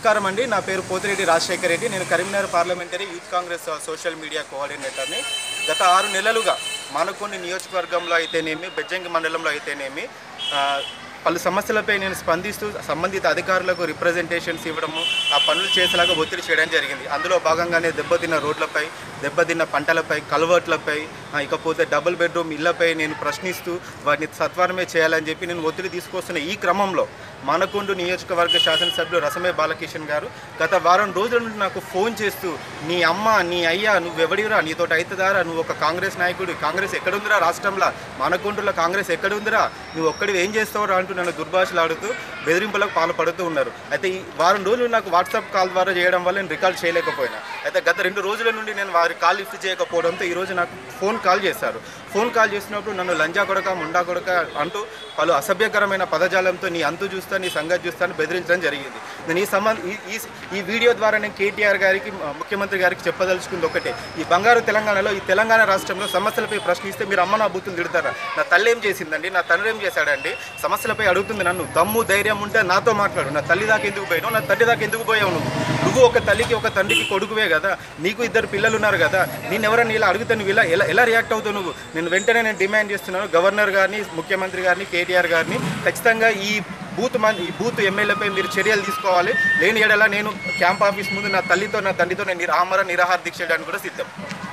నమస్కారం అండి. నా పేరు పోతిరెడ్డి రాజశేఖర్ రెడ్డి. నేను Karimnagar parliamentary youth Congress social media కోఆర్డినేటర్ని. గత 6 నెలలుగా మానకొండ నియోజకవర్గంలో అయితేనేమి, బెజ్జంకి మండలంలో అయితేనేమి పలు సమస్యలపై నేను స్పందిస్తూ సంబంధిత అధికారులకు రిప్రజెంటేషన్స్ ఇవ్వడము, ఆ పనులు చేసేలాగా ఒత్తిడి చేయడం జరిగింది. అందులో భాగంగానే దెబ్బతిన్న రోడ్లపై, దెబ్బతిన్న పంటలపై, కల్వర్ట్లపై, ఇకపోతే డబుల్ బెడ్రూమ్ ఇళ్లపై నేను ప్రశ్నిస్తూ వాటిని సత్వరమే చేయాలని చెప్పి నేను ఒత్తిడి తీసుకొస్తున్న ఈ క్రమంలో మానకొండ నియోజకవర్గ శాసనసభ్యులు రసమే బాలకిషన్ గారు గత వారం రోజుల నుండి నాకు ఫోన్ చేస్తూ, నీ అమ్మ, నీ అయ్యా, నువ్వెవడిరా, నీతోటి అవుతుందారా, నువ్వు ఒక కాంగ్రెస్ నాయకుడు, కాంగ్రెస్ ఎక్కడుందిరా రాష్ట్రంలో, మానకొండలో కాంగ్రెస్ ఎక్కడుందిరా, నువ్వు ఒక్కడివి ఏం చేస్తావురా అంటూ నన్ను దుర్భాషలాడుతూ బెదిరింపులకు పాల్పడుతూ ఉన్నారు. అయితే ఈ వారం రోజులు నాకు వాట్సాప్ కాల్ ద్వారా చేయడం వల్ల నేను రికాల్ చేయలేకపోయినా. అయితే గత 2 రోజుల నుండి నేను వారి కాల్ లిఫ్ట్ చేయకపోవడంతో ఈరోజు నాకు ఫోన్ కాల్ చేశారు. ఫోన్ కాల్ చేసినప్పుడు నన్ను లంజా కొడక, ముండా కొడక అంటూ పలు అసభ్యకరమైన పదజాలంతో నీ అంతు చూస్తా, నీ సంగతి చూస్తా అని బెదిరించడం జరిగింది. నేను ఈ వీడియో ద్వారా నేను కేటీఆర్ గారికి, ముఖ్యమంత్రి గారికి చెప్పదలుచుకుంది ఒకటే, ఈ బంగారు తెలంగాణలో, ఈ తెలంగాణ రాష్ట్రంలో సమస్యలపై ప్రశ్నిస్తే మీరు అమ్మ నా బూతులు తిడతారా? నా తల్లి ఏం చేసిందండి, నా తండ్రి ఏం చేశాడండి? సమస్యలపై అడుగుతుంది నన్ను. దమ్ము ధైర్యం ఉంటే నాతో మాట్లాడు. నా తల్లి దాకా ఎందుకు పోయావు, నా తండ్రి దాకా ఎందుకు పోయావు? నువ్వు ఒక తల్లికి ఒక తండ్రికి కొడుకువే కదా, నీకు 2 పిల్లలు ఉన్నారు కదా, నేను ఎవరైనా ఇలా అడిగితే నువ్వు ఎలా రియాక్ట్ అవుతావు? నువ్వు నేను వెంటనే డిమాండ్ చేస్తున్నాను గవర్నర్ గారిని, ముఖ్యమంత్రి గారిని, కేటీఆర్ గారిని, ఖచ్చితంగా ఈ బూత్ ఎమ్మెల్యేపై మీరు చర్యలు తీసుకోవాలి. లేని ఎడలా నేను క్యాంప్ ఆఫీస్ ముందు నా తల్లితో, నా తండ్రితో నేను నిరాహార దీక్ష చేయడానికి కూడా సిద్ధం.